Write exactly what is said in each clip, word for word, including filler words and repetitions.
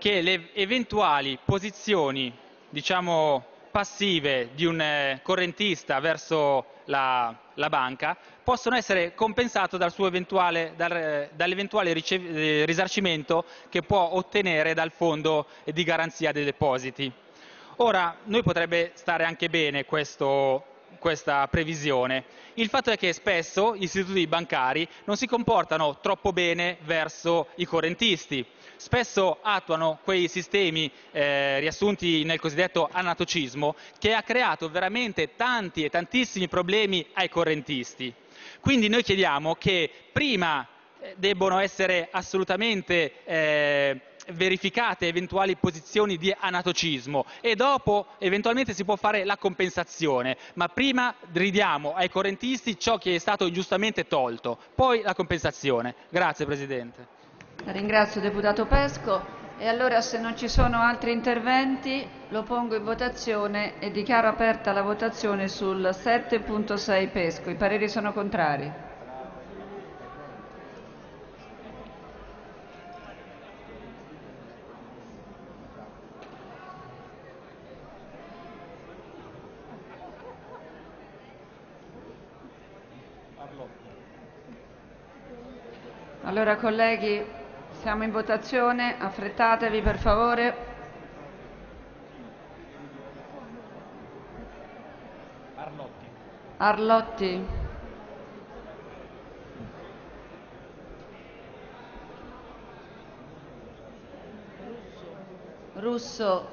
che le eventuali posizioni, diciamo, passive di un eh, correntista verso la, la banca possono essere compensate dal suo eventuale, dal, dall'eventuale eh, risarcimento che può ottenere dal fondo di garanzia dei depositi. Ora, noi potrebbe stare anche bene questo, questa previsione. Il fatto è che spesso gli istituti bancari non si comportano troppo bene verso i correntisti, spesso attuano quei sistemi eh, riassunti nel cosiddetto anatocismo che ha creato veramente tanti e tantissimi problemi ai correntisti. Quindi noi chiediamo che prima debbono essere assolutamente eh, verificate eventuali posizioni di anatocismo e dopo eventualmente si può fare la compensazione, ma prima ridiamo ai correntisti ciò che è stato ingiustamente tolto, poi la compensazione. Grazie Presidente. La ringrazio deputato Pesco e allora se non ci sono altri interventi lo pongo in votazione e dichiaro aperta la votazione sul sette punto sei Pesco. I pareri sono contrari. Allora colleghi, siamo in votazione, affrettatevi per favore. Arlotti. Arlotti. Russo.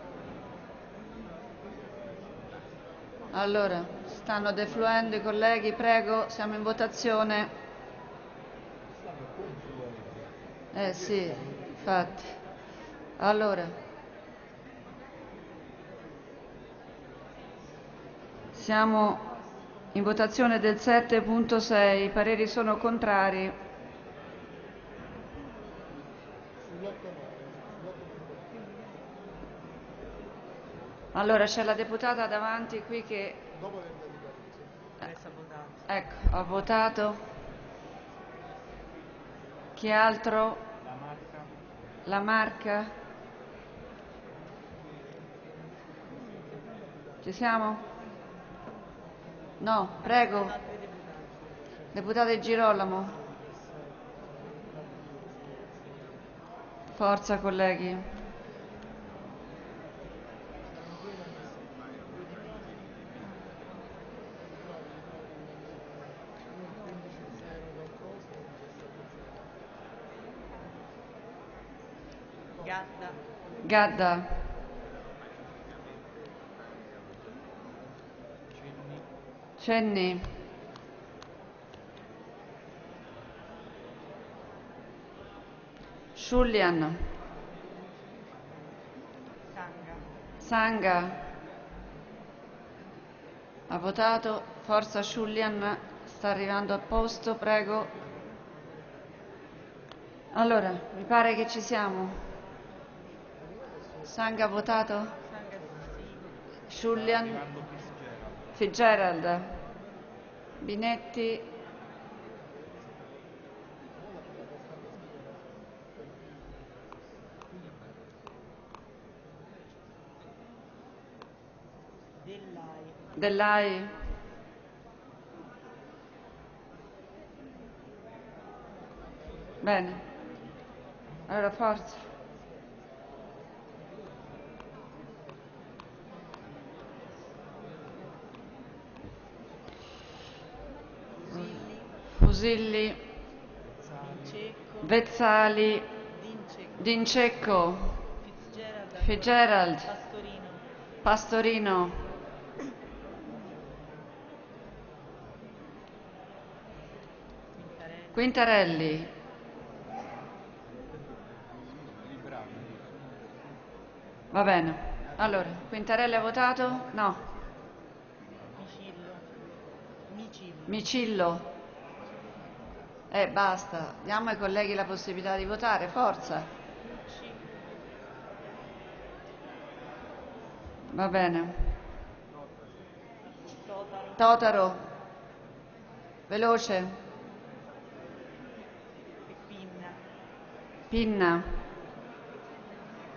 Allora, stanno defluendo i colleghi, prego, siamo in votazione. Eh sì, infatti. Allora. Siamo in votazione del sette punto sei, i pareri sono contrari. Allora c'è la deputata davanti qui che... Eh, ecco, ha votato. Chi altro? La marca. La marca. Ci siamo? No, prego. Deputate Girolamo. Forza colleghi. Gadda. Gadda. Cenni. Sciullian. Sanga. Sanga. Ha votato. Forza Sciullian. Sta arrivando a posto, prego. Allora, mi pare che ci siamo. Sanga ha votato? Sanga sì. Sciullian. Fitzgerald. Binetti. Dell'Ai. Dell'Ai. Bene. Allora forza. Fusilli. Cecco. Vezzali. Dincecco. Dincecco. Fitzgerald. Fitzgerald. Pastorino. Pastorino. Quintarelli. Quintarelli. Va bene. Allora, Quintarelli ha votato? No. Micillo. Micillo. Micillo. Eh, basta. Diamo ai colleghi la possibilità di votare. Forza. Va bene. Totaro. Totaro. Veloce. Pinna. Pinna.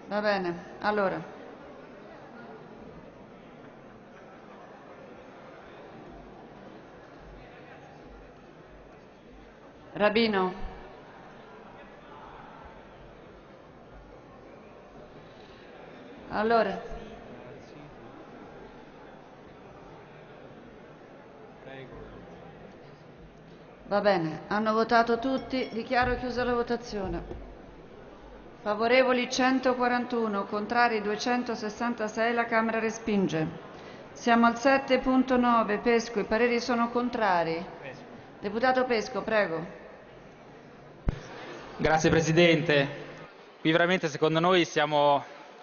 Va bene, allora. Rabino. Allora. Prego. Va bene, hanno votato tutti, dichiaro chiusa la votazione. Favorevoli centoquarantuno, contrari duecentosessantasei, la Camera respinge. Siamo al sette punto nove, Pesco, i pareri sono contrari. Pesco. Deputato Pesco, prego. Grazie Presidente. Qui veramente secondo noi siamo...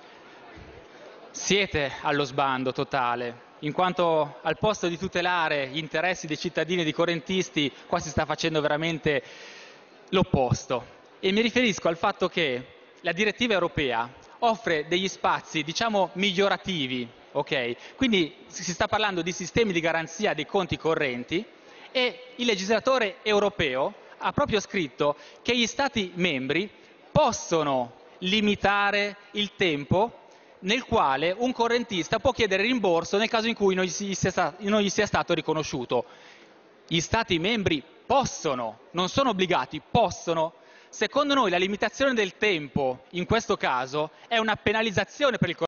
siete allo sbando totale, in quanto al posto di tutelare gli interessi dei cittadini e dei correntisti, qua si sta facendo veramente l'opposto. E mi riferisco al fatto che la direttiva europea offre degli spazi, diciamo, migliorativi, ok? Quindi si sta parlando di sistemi di garanzia dei conti correnti e il legislatore europeo ha proprio scritto che gli Stati membri possono limitare il tempo nel quale un correntista può chiedere rimborso nel caso in cui non gli sia, non gli sia stato riconosciuto. Gli Stati membri possono, non sono obbligati, possono. Secondo noi la limitazione del tempo in questo caso è una penalizzazione per il correntista.